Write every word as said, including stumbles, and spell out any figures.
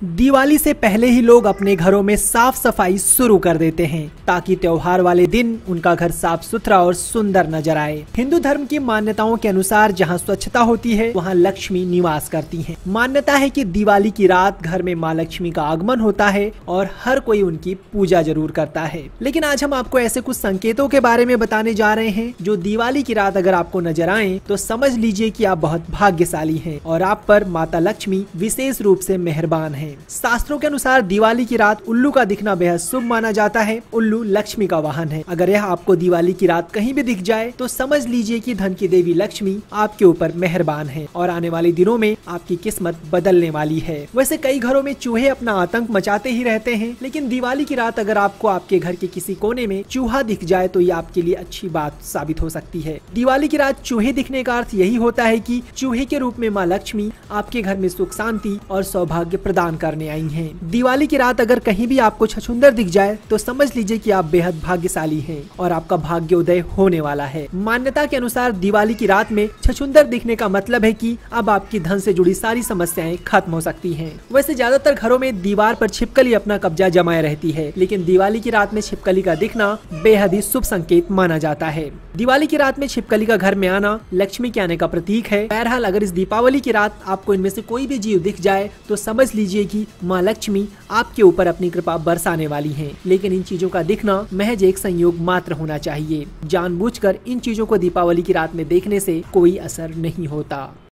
दिवाली से पहले ही लोग अपने घरों में साफ सफाई शुरू कर देते हैं ताकि त्योहार वाले दिन उनका घर साफ सुथरा और सुंदर नजर आए। हिंदू धर्म की मान्यताओं के अनुसार जहां स्वच्छता होती है वहां लक्ष्मी निवास करती हैं। मान्यता है कि दिवाली की रात घर में मां लक्ष्मी का आगमन होता है और हर कोई उनकी पूजा जरूर करता है। लेकिन आज हम आपको ऐसे कुछ संकेतों के बारे में बताने जा रहे हैं जो दिवाली की रात अगर आपको नजर आए तो समझ लीजिए कि आप बहुत भाग्यशाली हैं और आप पर माता लक्ष्मी विशेष रूप से मेहरबान है। शास्त्रों के अनुसार दिवाली की रात उल्लू का दिखना बेहद शुभ माना जाता है। उल्लू लक्ष्मी का वाहन है। अगर यह आपको दिवाली की रात कहीं भी दिख जाए तो समझ लीजिए कि धन की देवी लक्ष्मी आपके ऊपर मेहरबान है और आने वाले दिनों में आपकी किस्मत बदलने वाली है। वैसे कई घरों में चूहे अपना आतंक मचाते ही रहते हैं, लेकिन दिवाली की रात अगर आपको आपके घर के किसी कोने में चूहा दिख जाए तो ये आपके लिए अच्छी बात साबित हो सकती है। दिवाली की रात चूहे दिखने का अर्थ यही होता है कि चूहे के रूप में माँ लक्ष्मी आपके घर में सुख शांति और सौभाग्य प्रदान करने आई हैं। दिवाली की रात अगर कहीं भी आपको छछूंदर दिख जाए तो समझ लीजिए कि आप बेहद भाग्यशाली हैं और आपका भाग्योदय होने वाला है। मान्यता के अनुसार दिवाली की रात में छछूंदर दिखने का मतलब है कि अब आपकी धन से जुड़ी सारी समस्याएं खत्म हो सकती हैं। वैसे ज्यादातर घरों में दीवार पर छिपकली अपना कब्जा जमाए रहती है, लेकिन दिवाली की रात में छिपकली का दिखना बेहद ही शुभ संकेत माना जाता है। दिवाली की रात में छिपकली का घर में आना लक्ष्मी के आने का प्रतीक है। बहरहाल अगर इस दीपावली की रात आपको इनमें से कोई भी जीव दिख जाए तो समझ लीजिए कि माँ लक्ष्मी आपके ऊपर अपनी कृपा बरसाने वाली हैं। लेकिन इन चीजों का दिखना महज एक संयोग मात्र होना चाहिए। जानबूझकर इन चीजों को दीपावली की रात में देखने से कोई असर नहीं होता।